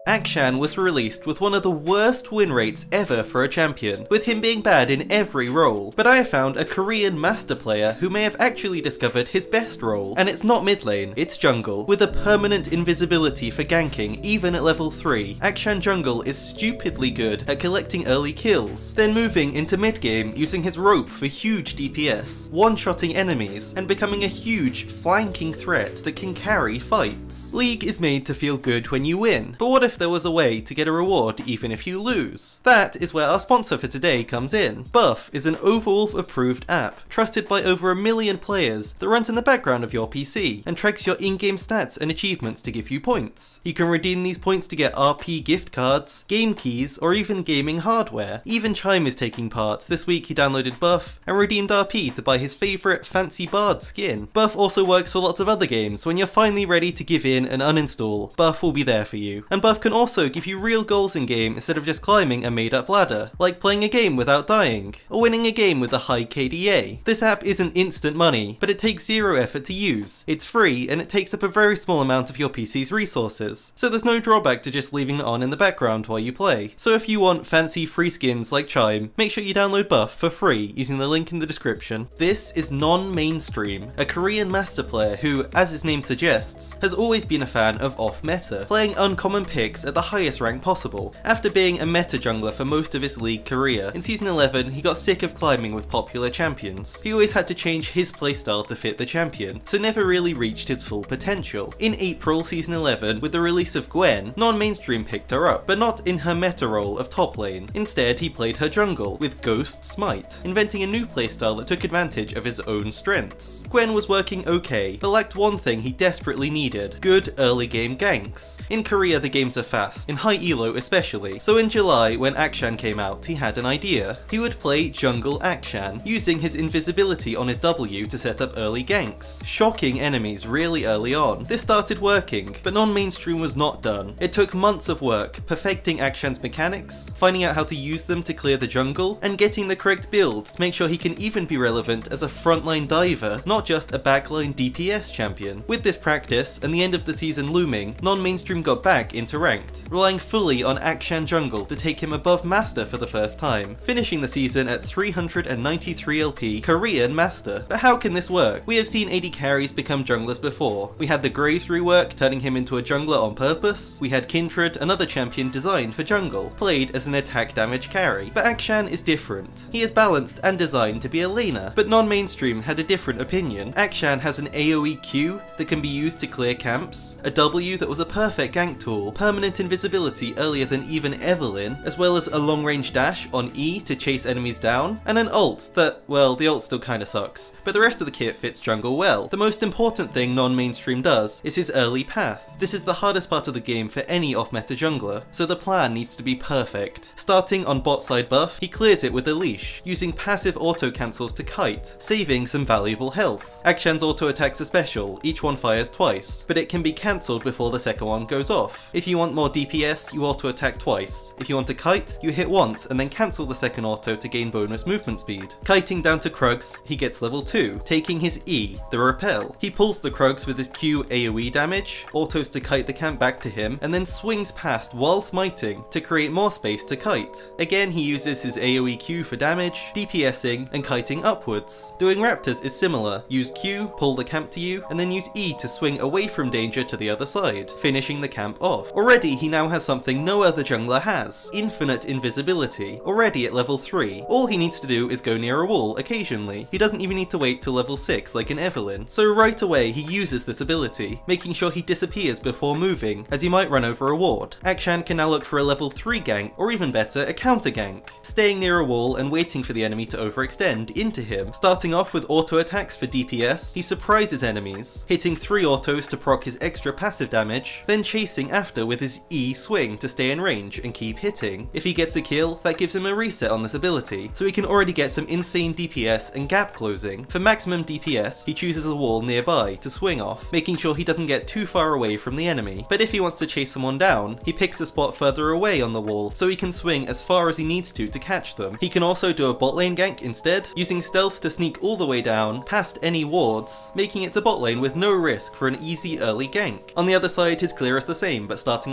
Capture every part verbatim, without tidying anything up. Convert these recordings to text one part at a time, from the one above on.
Akshan was released with one of the worst win rates ever for a champion, with him being bad in every role, but I have found a Korean master player who may have actually discovered his best role, and it's not mid lane, it's jungle, with a permanent invisibility for ganking even at level three. Akshan Jungle is stupidly good at collecting early kills, then moving into mid game using his rope for huge D P S, one-shotting enemies, and becoming a huge flanking threat that can carry fights. League is made to feel good when you win, but what if there was a way to get a reward even if you lose? That is where our sponsor for today comes in. Buff is an Overwolf approved app, trusted by over a million players, that runs in the background of your P C, and tracks your in-game stats and achievements to give you points. You can redeem these points to get R P gift cards, game keys, or even gaming hardware. Even Chime is taking part. This week he downloaded Buff and redeemed R P to buy his favourite fancy bard skin. Buff also works for lots of other games. When you're finally ready to give in and uninstall, Buff will be there for you. And Buff can also give you real goals in game instead of just climbing a made up ladder, like playing a game without dying, or winning a game with a high K D A. This app isn't instant money, but it takes zero effort to use. It's free and it takes up a very small amount of your P C's resources, so there's no drawback to just leaving it on in the background while you play. So if you want fancy free skins like Chime, make sure you download Buff for free using the link in the description. This is Non-Mainstream, a Korean master player who, as his name suggests, has always been a fan of off-meta, playing uncommon picks at the highest rank possible. After being a meta jungler for most of his league career, in season eleven he got sick of climbing with popular champions. He always had to change his playstyle to fit the champion, so never really reached his full potential. In April season eleven, with the release of Gwen, Non-Mainstream picked her up, but not in her meta role of top lane. Instead he played her jungle, with Ghost Smite, inventing a new playstyle that took advantage of his own strengths. Gwen was working okay, but lacked one thing he desperately needed: good early game ganks. In Korea the games are fast, in high elo especially, so in July when Akshan came out he had an idea. He would play Jungle Akshan, using his invisibility on his W to set up early ganks, shocking enemies really early on. This started working, but Non-Mainstream was not done. It took months of work, perfecting Akshan's mechanics, finding out how to use them to clear the jungle, and getting the correct build to make sure he can even be relevant as a frontline diver, not just a backline D P S champion. With this practice, and the end of the season looming, Non-Mainstream got back into ranked, relying fully on Akshan Jungle to take him above Master for the first time, finishing the season at three hundred ninety-three L P Korean Master. But how can this work? We have seen A D carries become junglers before. We had the Graves rework, turning him into a jungler on purpose. We had Kindred, another champion designed for jungle, played as an attack damage carry. But Akshan is different. He is balanced and designed to be a laner, but Non-Mainstream had a different opinion. Akshan has an AoE Q that can be used to clear camps, a W that was a perfect gank tool, permanent invisibility earlier than even Evelynn, as well as a long range dash on E to chase enemies down, and an ult that, well, the ult still kinda sucks, but the rest of the kit fits jungle well. The most important thing Non-Mainstream does is his early path. This is the hardest part of the game for any off-meta jungler, so the plan needs to be perfect. Starting on bot side buff, he clears it with a leash, using passive auto cancels to kite, saving some valuable health. Akshan's auto attacks are special, each one fires twice, but it can be cancelled before the second one goes off. If you want more D P S, you auto attack twice. If you want to kite, you hit once and then cancel the second auto to gain bonus movement speed. Kiting down to Krugs, he gets level two, taking his E, the repel. He pulls the Krugs with his Q AoE damage, autos to kite the camp back to him, and then swings past while smiting to create more space to kite. Again he uses his AoE Q for damage, DPSing, and kiting upwards. Doing Raptors is similar. Use Q, pull the camp to you, and then use E to swing away from danger to the other side, finishing the camp off. Already he now has something no other jungler has: infinite invisibility, already at level three. All he needs to do is go near a wall occasionally. He doesn't even need to wait till level six like in Evelynn. So right away he uses this ability, making sure he disappears before moving, as he might run over a ward. Akshan can now look for a level three gank, or even better, a counter gank, staying near a wall and waiting for the enemy to overextend into him. Starting off with auto attacks for D P S, he surprises enemies, hitting three autos to proc his extra passive damage, then chasing after with his E swing to stay in range and keep hitting. If he gets a kill, that gives him a reset on this ability, so he can already get some insane D P S and gap closing. For maximum D P S, he chooses a wall nearby to swing off, making sure he doesn't get too far away from the enemy. But if he wants to chase someone down, he picks a spot further away on the wall, so he can swing as far as he needs to to catch them. He can also do a bot lane gank instead, using stealth to sneak all the way down, past any wards, making it to bot lane with no risk for an easy early gank. On the other side, his clear is the same, but starting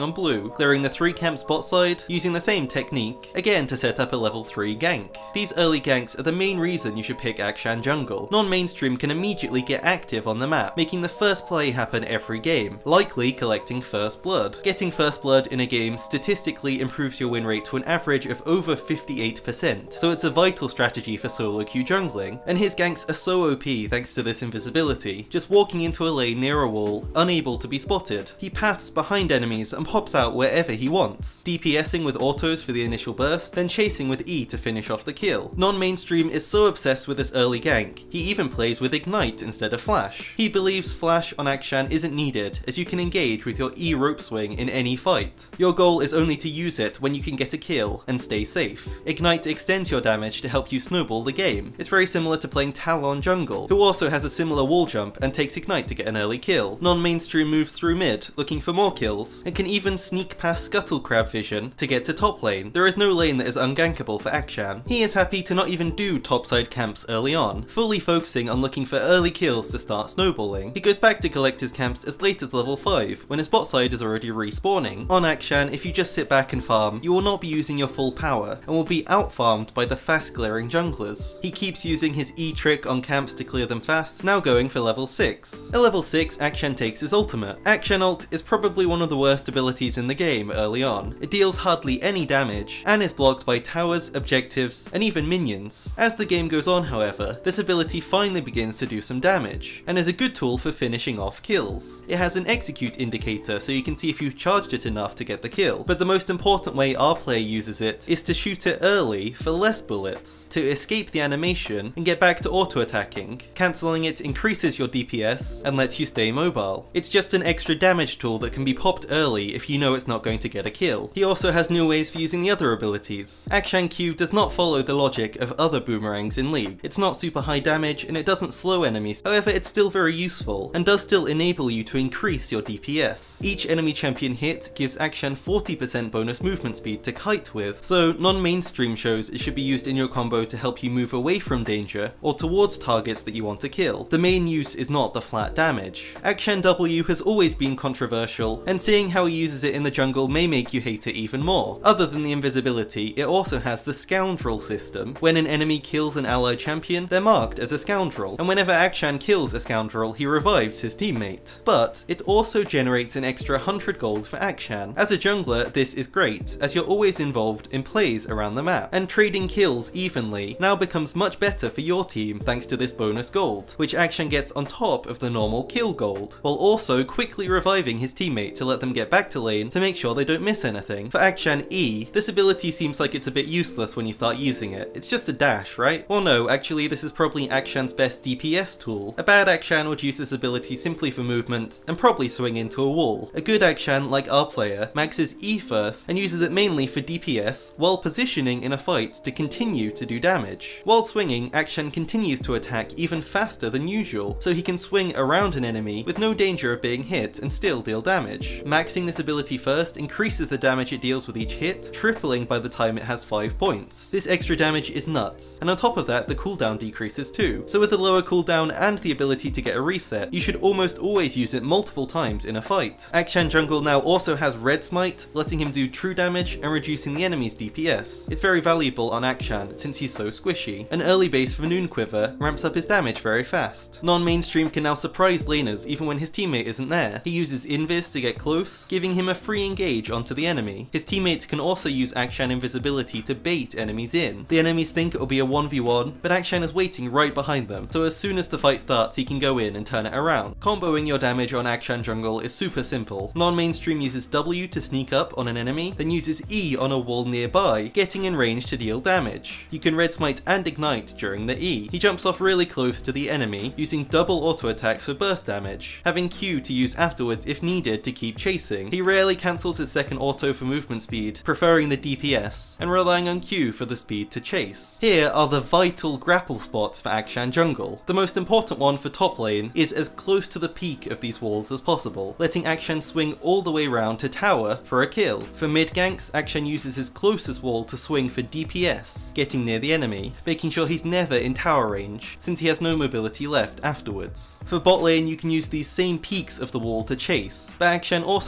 on blue, clearing the three camps bot side, using the same technique, again to set up a level three gank. These early ganks are the main reason you should pick Akshan jungle. Non-mainstream can immediately get active on the map, making the first play happen every game, likely collecting first blood. Getting first blood in a game statistically improves your win rate to an average of over fifty-eight percent, so it's a vital strategy for solo queue jungling, and his ganks are so O P thanks to this invisibility, just walking into a lane near a wall, unable to be spotted. He paths behind enemies and pops out wherever he wants, DPSing with autos for the initial burst, then chasing with E to finish off the kill. Non-mainstream is so obsessed with this early gank, he even plays with Ignite instead of Flash. He believes Flash on Akshan isn't needed, as you can engage with your E rope swing in any fight. Your goal is only to use it when you can get a kill and stay safe. Ignite extends your damage to help you snowball the game. It's very similar to playing Talon jungle, who also has a similar wall jump and takes Ignite to get an early kill. Non-mainstream moves through mid, looking for more kills, and can even sneak past Scuttle Crab vision to get to top lane. There is no lane that is ungankable for Akshan. He is happy to not even do topside camps early on, fully focusing on looking for early kills to start snowballing. He goes back to collect his camps as late as level five, when his bot side is already respawning. On Akshan, if you just sit back and farm, you will not be using your full power, and will be out-farmed by the fast clearing junglers. He keeps using his E trick on camps to clear them fast, now going for level six. At level six, Akshan takes his ultimate. Akshan ult is probably one of the worst abilities in the game early on. It deals hardly any damage, and is blocked by towers, objectives, and even minions. As the game goes on, however, this ability finally begins to do some damage, and is a good tool for finishing off kills. It has an execute indicator so you can see if you've charged it enough to get the kill, but the most important way our player uses it is to shoot it early for less bullets, to escape the animation and get back to auto-attacking. Cancelling it increases your D P S and lets you stay mobile. It's just an extra damage tool that can be popped early if you know it's not going to get a kill. He also has new ways for using the other abilities. Akshan Q does not follow the logic of other boomerangs in League. It's not super high damage and it doesn't slow enemies, however it's still very useful, and does still enable you to increase your D P S. Each enemy champion hit gives Akshan forty percent bonus movement speed to kite with, so non-mainstream shows it should be used in your combo to help you move away from danger, or towards targets that you want to kill. The main use is not the flat damage. Akshan W has always been controversial, and seeing how he uses it in the jungle may make you hate it even more. Other than the invisibility, it also has the scoundrel system. When an enemy kills an allied champion, they're marked as a scoundrel, and whenever Akshan kills a scoundrel, he revives his teammate. But it also generates an extra one hundred gold for Akshan. As a jungler, this is great, as you're always involved in plays around the map, and trading kills evenly now becomes much better for your team thanks to this bonus gold, which Akshan gets on top of the normal kill gold, while also quickly reviving his teammate to let them get back to lane to make sure they don't miss anything. For Akshan E, this ability seems like it's a bit useless when you start using it. It's just a dash, right? Well no, actually this is probably Akshan's best D P S tool. A bad Akshan would use this ability simply for movement, and probably swing into a wall. A good Akshan, like our player, maxes E first, and uses it mainly for D P S, while positioning in a fight to continue to do damage. While swinging, Akshan continues to attack even faster than usual, so he can swing around an enemy with no danger of being hit and still deal damage. Maxing this ability first increases the damage it deals with each hit, tripling by the time it has five points. This extra damage is nuts, and on top of that the cooldown decreases too, so with a lower cooldown and the ability to get a reset, you should almost always use it multiple times in a fight. Akshan jungle now also has red smite, letting him do true damage and reducing the enemy's D P S. It's very valuable on Akshan since he's so squishy. An early base for Noon Quiver ramps up his damage very fast. Non-mainstream can now surprise laners even when his teammate isn't there. He uses Invis to get close, giving him a free engage onto the enemy. His teammates can also use Akshan invisibility to bait enemies in. The enemies think it'll be a one v one, but Akshan is waiting right behind them, so as soon as the fight starts he can go in and turn it around. Comboing your damage on Akshan jungle is super simple. Non-mainstream uses W to sneak up on an enemy, then uses E on a wall nearby, getting in range to deal damage. You can red smite and ignite during the E. He jumps off really close to the enemy, using double auto attacks for burst damage, having Q to use afterwards if needed to keep chasing. He rarely cancels his second auto for movement speed, preferring the D P S, and relying on Q for the speed to chase. Here are the vital grapple spots for Akshan jungle. The most important one for top lane is as close to the peak of these walls as possible, letting Akshan swing all the way round to tower for a kill. For mid ganks, Akshan uses his closest wall to swing for D P S, getting near the enemy, making sure he's never in tower range, since he has no mobility left afterwards. For bot lane, you can use these same peaks of the wall to chase, but Akshan also likes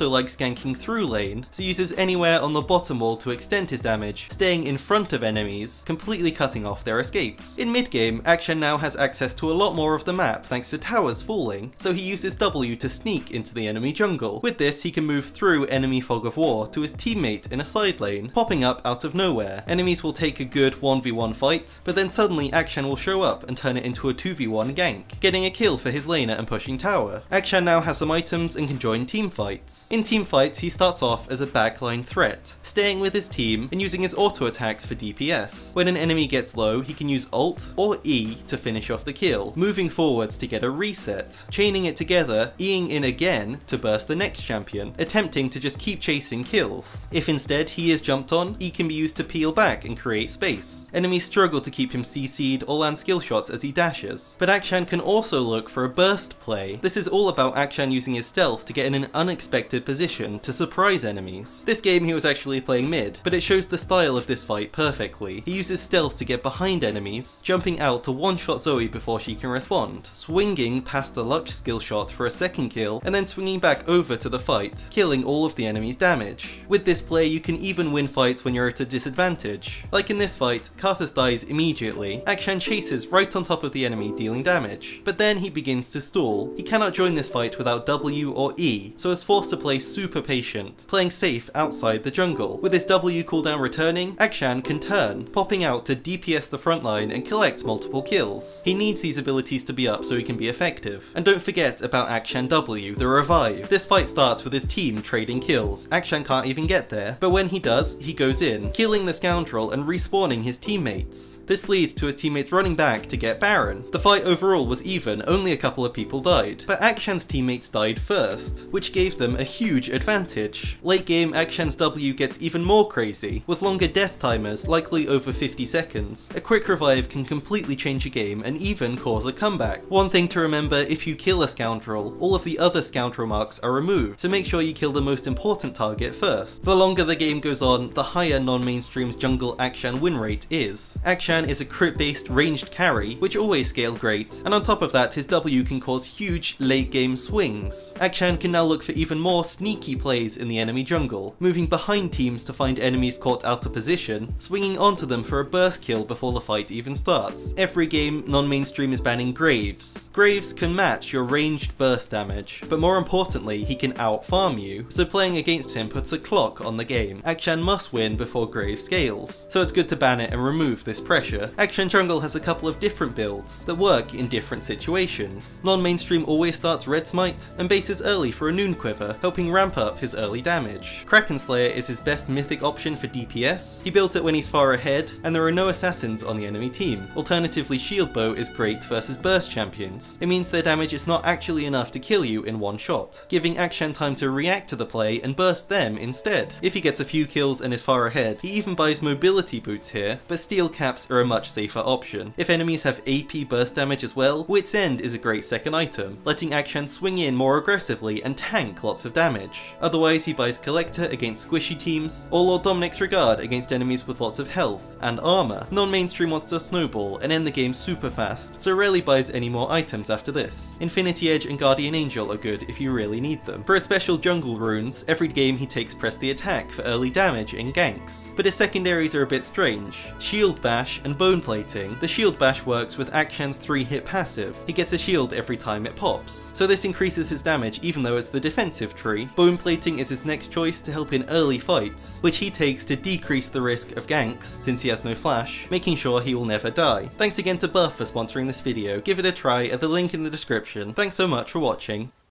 ganking through lane, so uses anywhere on the bottom wall to extend his damage, staying in front of enemies, completely cutting off their escapes. In mid-game, Akshan now has access to a lot more of the map thanks to towers falling, so he uses W to sneak into the enemy jungle. With this, he can move through enemy fog of war to his teammate in a side lane, popping up out of nowhere. Enemies will take a good one v one fight, but then suddenly Akshan will show up and turn it into a two v one gank, getting a kill for his laner and pushing tower. Akshan now has some items and can join team fights. In team fights, he starts off as a backline threat, staying with his team and using his auto attacks for D P S. When an enemy gets low, he can use Alt or E to finish off the kill, moving forwards to get a reset, chaining it together, Eing in again to burst the next champion, attempting to just keep chasing kills. If instead he is jumped on, E can be used to peel back and create space. Enemies struggle to keep him C C'd or land skill shots as he dashes, but Akshan can also look for a burst play. This is all about Akshan using his stealth to get in an unexpected position to surprise enemies. This game he was actually playing mid, but it shows the style of this fight perfectly. He uses stealth to get behind enemies, jumping out to one-shot Zoe before she can respond, swinging past the Lux skill shot for a second kill, and then swinging back over to the fight, killing all of the enemy's damage. With this play, you can even win fights when you're at a disadvantage. Like in this fight, Karthus dies immediately. Akshan chases right on top of the enemy, dealing damage, but then he begins to stall. He cannot join this fight without W or E, so is forced to play super patient, playing safe outside the jungle. With his W cooldown returning, Akshan can turn, popping out to D P S the front line and collect multiple kills. He needs these abilities to be up so he can be effective. And don't forget about Akshan W, the revive. This fight starts with his team trading kills. Akshan can't even get there, but when he does, he goes in, killing the scoundrel and respawning his teammates. This leads to his teammates running back to get Baron. The fight overall was even, only a couple of people died, but Akshan's teammates died first, which gave them a huge advantage. Late game, Akshan's W gets even more crazy, with longer death timers, likely over fifty seconds. A quick revive can completely change a game and even cause a comeback. One thing to remember, if you kill a scoundrel, all of the other scoundrel marks are removed, so make sure you kill the most important target first. The longer the game goes on, the higher non-mainstream's jungle Akshan win rate is. Akshan is a crit-based ranged carry, which always scale great, and on top of that, his W can cause huge late-game swings. Akshan can now look for even more sneaky plays in the enemy jungle, moving behind teams to find enemies caught out of position, swinging onto them for a burst kill before the fight even starts. Every game, non-mainstream is banning Graves. Graves can match your ranged burst damage, but more importantly, he can out-farm you, so playing against him puts a clock on the game. Akshan must win before Graves scales, so it's good to ban it and remove this pressure. Akshan jungle has a couple of different builds that work in different situations. Non-mainstream always starts Red Smite, and bases early for a Noon Quiver, helping ramp up his early damage. Kraken Slayer is his best mythic option for D P S. He builds it when he's far ahead, and there are no assassins on the enemy team. Alternatively, Shield Bow is great versus burst champions. It means their damage is not actually enough to kill you in one shot, giving Akshan time to react to the play and burst them instead. If he gets a few kills and is far ahead, he even buys mobility boots here, but steel caps are a much safer option. If enemies have A P burst damage as well, Wit's End is a great second item, letting Akshan swing in more aggressively and tank lots of damage. Otherwise, he buys Collector against squishy teams, or Lord Dominik's Regard against enemies with lots of health and armor. Non-mainstream wants to snowball and end the game super fast, so rarely buys any more items after this. Infinity Edge and Guardian Angel are good if you really need them. For his special jungle runes, every game he takes Press the Attack for early damage in ganks, but his secondaries are a bit strange. Shield Bash and Bone Plating. The Shield Bash works with Akshan's three hit passive. He gets a shield every time it pops, so this increases his damage even though it's the defensive tree. Bone Plating is his next choice to help in early fights, which he takes to decrease the risk of ganks since he has no flash, making sure he will never die. Thanks again to Buff for sponsoring this video. Give it a try at the link in the description. Thanks so much for watching.